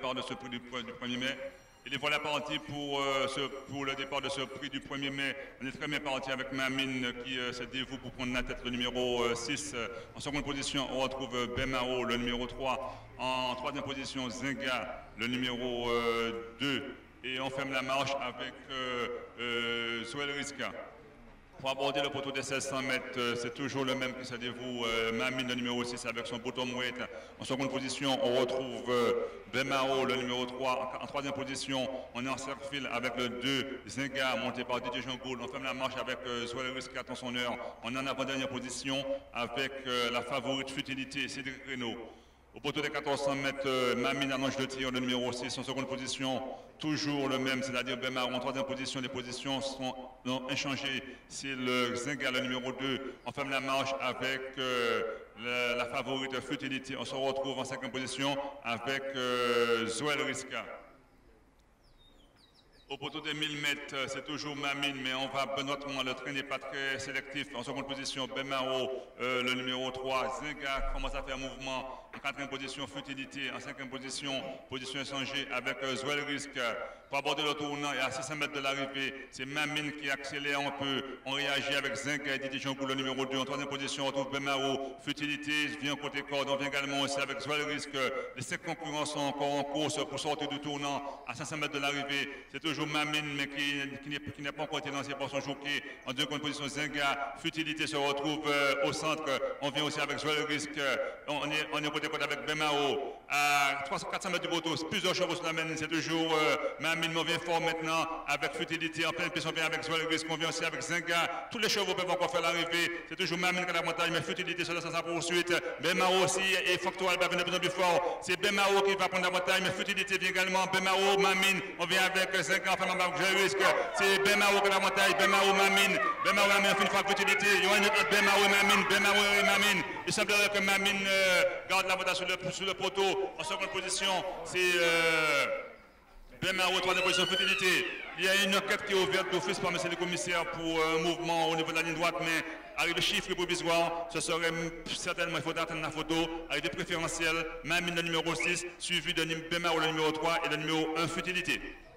départ de ce prix du 1er mai. Et voilà parti pour le départ de ce prix du 1er mai. On est très bien parti avec Mamine qui s'est dévoué pour prendre la tête, le numéro 6. En seconde position, on retrouve Bemao, le numéro 3. En troisième position, Zinga, le numéro 2. Et on ferme la marche avec Zoel Riska. Pour aborder le poteau des 1600 mètres, c'est toujours le même qui se dévoue, Mamine, le numéro 6, avec son bottom weight. En seconde position, on retrouve Bemao, le numéro 3. En troisième position, on est en cercle avec le 2, Zinga, monté par DJ Jean Gould. On ferme la marche avec Zoel Riska en son heure. On est en avant-dernière position avec la favorite Futilité, Cédric Renaud. Au poteau des 1400 mètres, Mamine annonce le tir, le numéro 6, en seconde position, toujours le même, c'est-à-dire Bemao. En troisième position, les positions sont inchangées. C'est le Zinga, le numéro 2. On ferme la marche avec la favorite Futilité. On se retrouve en cinquième position avec Zoel Riska. Au poteau des 1000 mètres, c'est toujours Mamine, mais on va benoîtement, le train n'est pas très sélectif. En seconde position, Bemao, le numéro 3. Zinga commence à faire mouvement. En quatrième position, Futilité. En cinquième position, position échangée avec Zoel Riska. Pour aborder le tournant et à 600 mètres de l'arrivée, c'est Mamine qui accélère un peu. On réagit avec Zinga et Didier Jean-Gould, le numéro 2. En troisième position, on retrouve Bemao. Futilité vient côté corde. On vient également aussi avec Zoel Riska. Les 5 concurrents sont encore en course pour sortir du tournant à 500 mètres de l'arrivée. C'est toujours Mamine, mais qui n'est pas encore été lancé par son jockey. En deuxième position, Zinga. Futilité se retrouve au centre. On vient aussi avec Zoel Riska. On est côté corde avec Bemao. À 400 mètres du poteau, plusieurs chevaux sur la mène. C'est toujours Mamine. On vient fort maintenant avec Futilité. En pleine piste, on vient avec Zoel Riska. On vient aussi avec Zinga. Tous les chevaux peuvent encore faire l'arrivée. C'est toujours Mamine qui a l'avantage, mais Futilité se laisse à sa poursuite. Bemao aussi et Factual va venir de plus en plus fort. C'est Bemao qui va prendre l'avantage, mais Futilité vient également. Bemao, Mamine. On vient avec Zinga. Enfin, Zoel Riska. C'est Bemao qui a l'avantage. Bemao, Mamine. Bemao, Mamine. On fait une fois Futilité. Il y a une autre Bemao et Mamine. Bemao et Mamine. Il semblerait que Mamine garde l'avantage sur le poteau. En seconde position, c'est Bemao, troisième position, Futilité. Il y a une enquête qui est ouverte d'office par M. le commissaire pour un mouvement au niveau de la ligne droite, mais avec le chiffre provisoire, ce serait certainement, il faudra attendre la photo, avec des préférentiels, Mamine le numéro 6, suivi de Bemao le numéro 3 et le numéro 1, Futilité.